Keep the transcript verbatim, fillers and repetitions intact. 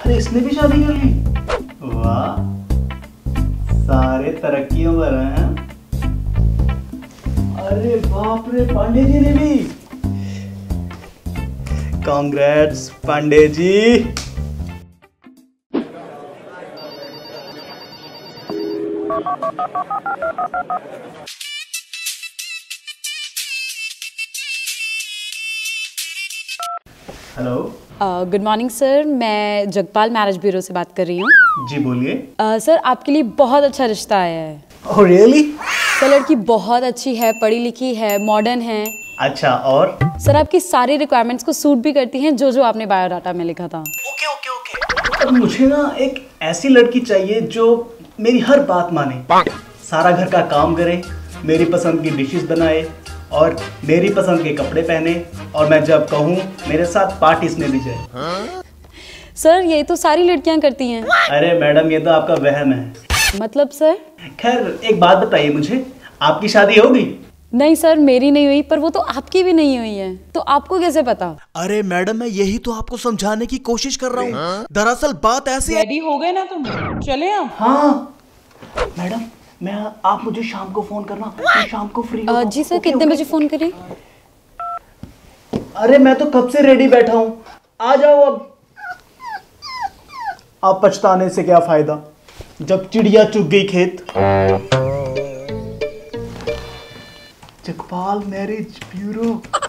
अरे इसने भी शादी कर ली। वाह, सारे तरक्कियों पर हैं। अरे बाप रे, पांडे जी ने भी। Congrats Pandey ji. Hello. Good morning sir, मैं जगपाल मैरिज ब्यूरो से बात कर रही हूँ। जी बोलिए। सर आपके लिए बहुत अच्छा रिश्ता आया है। Oh really? सर लड़की बहुत अच्छी है, पढ़ी लिखी है, मॉडर्न है। अच्छा, और? सर आपकी सारी रिक्वायरमेंट्स को सूट भी करती हैं जो जो आपने बायोडाटा में लिखा था। Okay okay okay. मुझे ना एक ऐसी लड़की चाहिए जो मेरी हर बात माने, सारा घर का काम करे, मेरी पसंद की डिशेस बनाए और मेरी पसंद के कपड़े पहने, और मैं जब कहूँ मेरे साथ पार्टीज में भी जाए। सर ये तो सारी लड़कियां करती हैं। अरे मैडम, ये तो आपका वहम है। मतलब सर? खैर एक बात बताइए मुझे, आपकी शादी हो गई? नहीं सर, मेरी नहीं हुई, पर वो तो आपकी भी नहीं हुई है, तो आपको कैसे पता? अरे मैडम, मैं यही तो आपको समझाने की कोशिश कर रहा हूँ। दरअसल बात ऐसी है। रेडी हो गए ना तुम? चले हम? हाँ मैडम, मैं आप मुझे शाम को फोन करना, मैं शाम को फ्री हूँ। जी सर, कितने बजे फोन करें? अरे मैं तो कब से रेडी बैठा हूँ, आ जाओ अब। आप पछताने से क्या फायदा, जब चिड़िया चुग गई खेत। Jagpal marriage bureau.